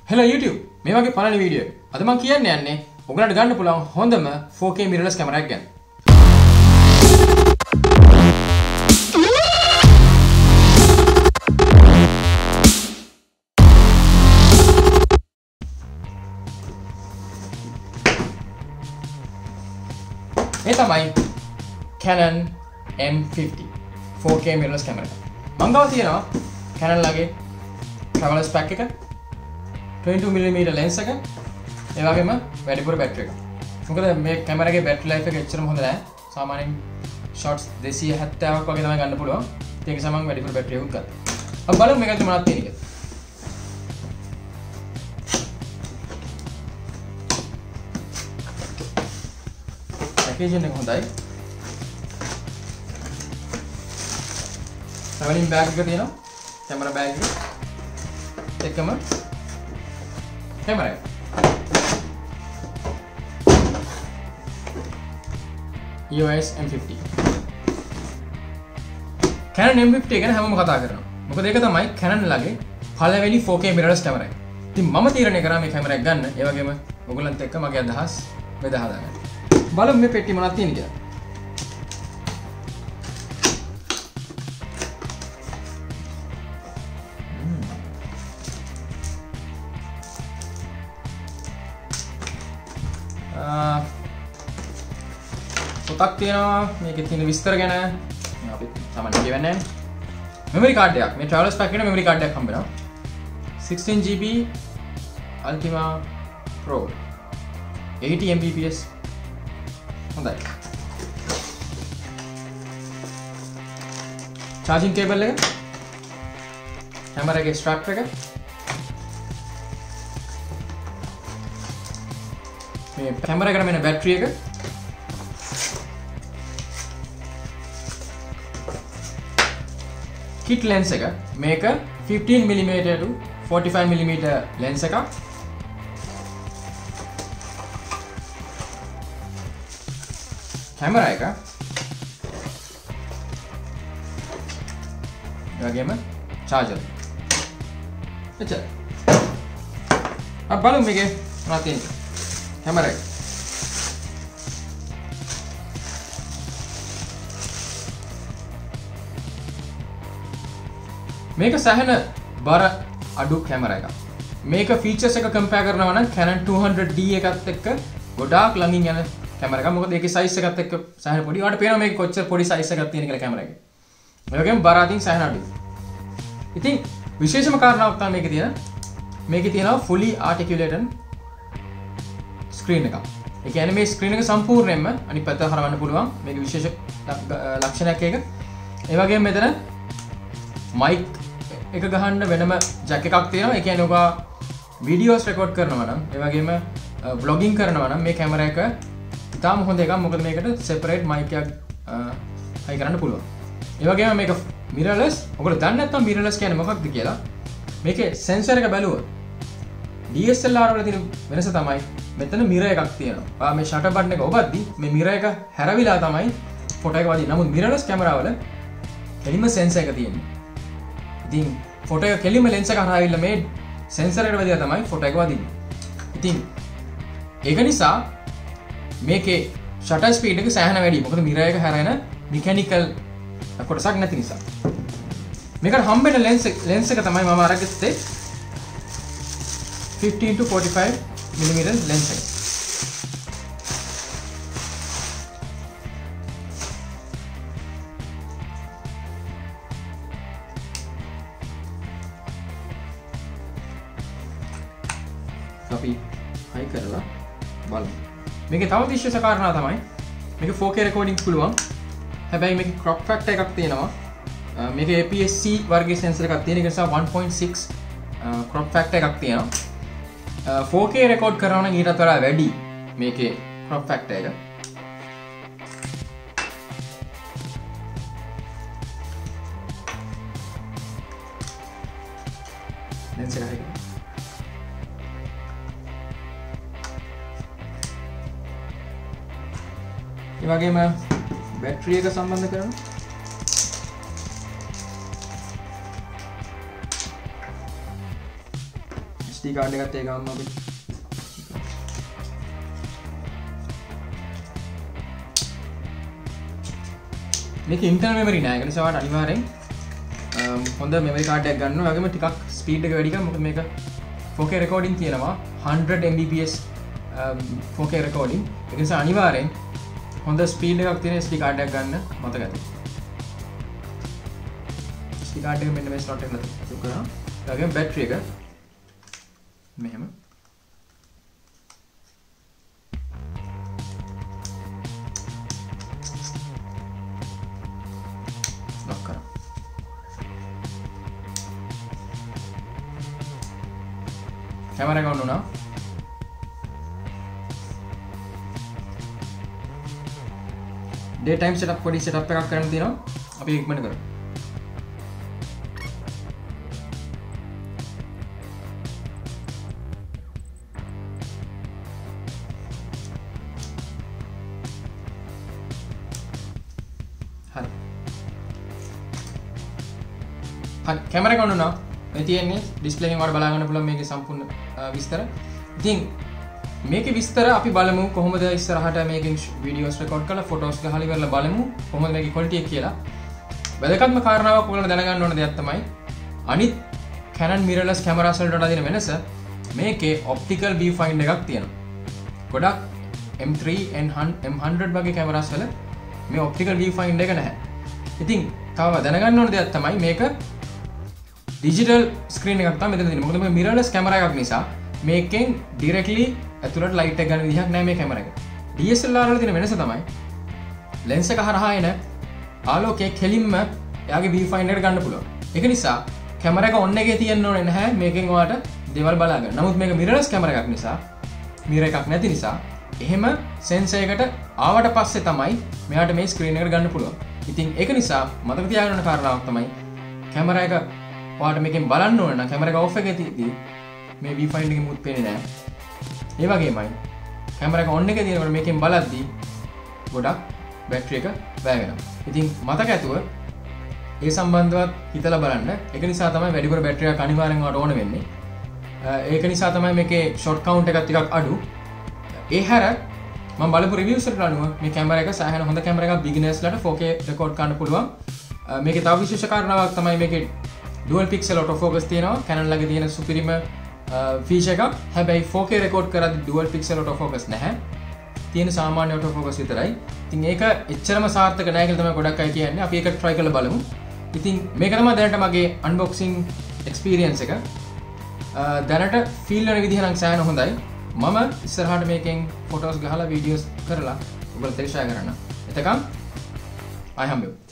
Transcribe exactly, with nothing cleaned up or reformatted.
Hello YouTube, මේ වගේ පළවෙනි වීඩියෝ එක. අද මම කියන්න යන්නේ ඔයගලන්ට ගන්න පුළුවන් හොඳම four K mirrorless camera එකක් ගැන. මේ තමයි Canon M fifty four K mirrorless camera එක. මම ගාව තියෙනවා Canon ලගේ travelers pack එක. twenty-two millimeter lens එක ඒ වගේම වැඩිපුර බැටරි එක. මොකද මේ කැමරා එකේ බැටරි ලයිෆ් එක එච්චරම හොඳ නැහැ. සාමාන්‍යයෙන් shots දෙසිය හැත්තෑවක් වගේ තමයි ගන්න පුළුවන්. ඒක නිසා මම වැඩිපුර බැටරි එකක් ගත්තා. අපි බලමු මේකත් මොනවද තියෙන්නේ කියලා. පැකේජින් එක හොඳයි. traveling bag එක තියෙනවා. කැමරා බෑග් එක. එකම camera E O S M fifty Canon M fifty ගැන හැමෝම කතා කරනවා. මොකද ඒක තමයි Canon ලගේ පළවෙනි four K mirrorless camera එක. ඉතින් මම තීරණය කරා මේ camera එක ගන්න. ඒ වගේම ඔයගොල්ලන්ත් එක්ක මගේ අදහස් බෙදා හදාගන්න. බලමු මේ පෙට්ටිය මොනවද තියෙන්නේ කියලා. පොතක් තියෙනවා මේකේ තියෙන විස්තර ගැන අපි සාමාන්‍යයෙන් කියවන්නේ නැහැ. මෙමරි කාඩ් එකක් මේ travelers pack එකේ මෙමරි කාඩ් එකක් හම්බ වෙනවා. sixteen G B Ultima Pro eighty M B P S හොඳයි. charging cable එක camera එකේ strap එක මේ camera එකට මෙන්න battery එක kit lens එක මේක fifteen millimeter to forty-five millimeter lens එකක් camera එක ඒ වගේම charger එච්චර අපි බලමු මේකේ මොනවද තියෙන්නේ camera එක මේක සැහෙන බර අඩු කැමරා එකක්. මේක ෆීචර්ස් එක කම්පෙයාර් කරනවා නම් Canon two hundred D එකත් එක්ක ගොඩාක් ළඟින් යන කැමරා එකක්. මොකද ඒකේ සයිස් එකත් එක්ක සැහෙන පොඩි. ඔයාලට පේනවා මේක කොච්චර පොඩි සයිස් එකක් තියෙන කියලා කැමරා එකේ. ඒ වගේම බර අතින් සැහෙන අඩුයි. ඉතින් විශේෂම කාරණාවක් තමයි මේකේ තියෙන. මේකේ තියෙනවා fully articulated screen එකක්. ඒ කියන්නේ මේ screen එක සම්පූර්ණයෙන්ම අනිත් පැත්ත හරවන්න පුළුවන්. මේකේ විශේෂ ලක්ෂණයක් ඒක. ඒ වගේම මෙතන mic එක ගහන්න වෙනම ජැක් එකක් තියෙනවා. ඒ කියන්නේ ඔබ වීඩියෝස් රෙකෝඩ් කරනවා නම් ඒ වගේම බ්ලොගින් කරනවා නම් මේ කැමරා එක ඉතාම හොඳ එකක්. මොකද මේකට සෙපරේට් මයික් එකක් හයි කරන්න පුළුවන්. ඒ වගේම මේක mirrorless. ඔයගොල්ලෝ දන්නේ නැත්නම් mirrorless කියන්නේ මොකක්ද කියලා. මේකේ සෙන්සර් එක බැලුවොත් D S L R වල තියෙන වෙනස තමයි මෙතන mirror එකක් තියෙනවා. ඔයා මේ shutter button එක ඔබද්දි මේ mirror එක හැරවිලා තමයි ෆොටෝ එක වදින්නේ. නමුත් mirrorless කැමරා වල කෙලින්ම සෙන්සර් එක තියෙන්නේ. ඉතින් ෆොටෝ එක කෙලින්ම ලෙන්ස් එක හරහා ආවිල්ලා මේ සෙන්සර් එකට වැදිලා තමයි ෆොටෝ එක වදින්නේ. ඉතින් ඒක නිසා මේකේ shutter speed එක සෑහෙන වැඩි. මොකද mirror එක හැරෙන mechanical කොටසක් නැති නිසා. මේකට හම්බෙන ලෙන්ස් ලෙන්ස් එක තමයි මම අරගත්තේ fifteen to forty-five millimeter lens එක. අපි හයි කරලා බලමු. මේකේ තව විශේෂ කාරණා තමයි මේක four K recording පුළුවන්. හැබැයි මේකේ crop factor එකක් තියෙනවා. මේකේ A P S C වර්ගයේ sensor එකක් තියෙන නිසා one point six crop factor එකක් තියෙනවා. four K record කරනවා නම් ඊටත් වඩා වැඩි මේකේ crop factor එක. lens එක හරි ඒ වගේම බැටරි එක සම්බන්ධ කරනවා. S D card එකත් ඒ ගාම අපි මේක internal memory නෑ. ඒක නිසා ඔයාලට අනිවාර්යෙන් හොඳ memory card එකක් ගන්න ඕන. වගේම ටිකක් speed එක වැඩි කරලා මොකද මේක four K recording තියෙනවා one hundred M B P S four K recording. ඒක නිසා අනිවාර්යෙන් හොඳ speed එකක් තියෙන S D card එකක් ගන්න මතක ඇති. S D card එක මෙන්න මේ slot එකට දාලා කරා. ඒ වගේම battery එක මෙහෙම lock කරා. කැමරා එක on වුණා. daytime setup පොඩි setup එකක් කරන්න තියෙනවා. අපි ඉක්මනට කරමු. හරි. හරි කැමරා එක on වුණා. මේ තියෙන්නේ display එකෙන් ඔයාලට බලා ගන්න පුළුවන් මේකේ සම්පූර්ණ විස්තර. ඉතින් මේකේ විස්තර අපි බලමු කොහොමද ඉස්සරහට මේකෙන් වීඩියෝස් රෙකෝඩ් කරලා ෆොටෝස් ගහලා ඉවරලා බලමු කොහොමද මේකේ ක්වොලිටි එක කියලා. වැදගත්ම කාරණාවක් ඔයාලට දැනගන්න ඕන දෙයක් තමයි අනිත් Canon mirrorless cameras වලට වඩා තියෙන වෙනස මේකේ optical viewfinder එකක් තියෙනවා. ගොඩක් M three and M one hundred වගේ cameras වල මේ optical viewfinder එක නැහැ. ඉතින් තව දැනගන්න ඕන දෙයක් තමයි මේක digital screen එකක් තමයි මෙතන තියෙන්නේ. මොකද මේ mirrorless camera එකක් නිසා මේකෙන් directly ඇතුළට ලයිට් එක ගන්න විදිහක් නැහැ මේ කැමරා එක. D S L R වල තියෙන වෙනස තමයි lens එක හරහා එන ආලෝකය කෙලින්ම එයාගේ viewfinder එකට ගන්න පුළුවන්. ඒක නිසා කැමරා එක on එකේ තියෙන්න ඕනේ නැහැ මේකෙන් ඔයාලට දේවල් බලා ගන්න. නමුත් මේක mirrorless කැමරා එකක් නිසා mirror එකක් නැති නිසා එහෙම sensor එකට ආවට පස්සේ තමයි මෙයාට මේ screen එකට ගන්න පුළුවන්. ඉතින් ඒක නිසා මතක තියාගන්න ඕන කාරණාවක් තමයි කැමරා එක ඔයාලට මේකෙන් බලන්න ඕන නම් කැමරා එක off එකේ තියදී මේ viewfinder එකේ මුත් පේන්නේ නැහැ. ඒ වගේමයි කැමරා එක on එකේ තියෙනකොට මේකෙන් බලද්දී ගොඩක් බැටරි එක වැය වෙනවා. ඉතින් මතක ඇතුව ඒ සම්බන්ධවත් හිතලා බලන්න. ඒක නිසා තමයි වැඩිපුර බැටරි එකක් අනිවාර්යෙන් ඔයාලට ඕන වෙන්නේ. ඒක නිසා තමයි මේකේ shot count එකක් ටිකක් අඩු. ඒ හැර මම බලපු reviews වලට අනුව මේ කැමරා එක සෑහෙන හොඳ කැමරා එකක් beginners ලට four K record කරන්න පුළුවන්. මේකේ තව විශේෂ කාරණාවක් තමයි මේකේ dual pixel auto focus තියෙනවා. Canon ළඟ තියෙන සුපිරිම feature එකක්. හැබැයි four K record කරද්දී dual pixel auto focus නැහැ. තියෙන සාමාන්‍ය auto focus විතරයි. ඉතින් ඒක එච්චරම සාර්ථක නැහැ කියලා තමයි ගොඩක් අය කියන්නේ. අපි ඒක try කරලා බලමු. ඉතින් මේක තමයි දැනට මගේ unboxing experience එක. දැනට feel වෙන විදිහ නම් සෑහෙන හොඳයි. මම ඉස්සරහට මේකෙන් photos ගහලා videos කරලා ඔයගොල්ලෝ share කරන්න. එතකම් I am you.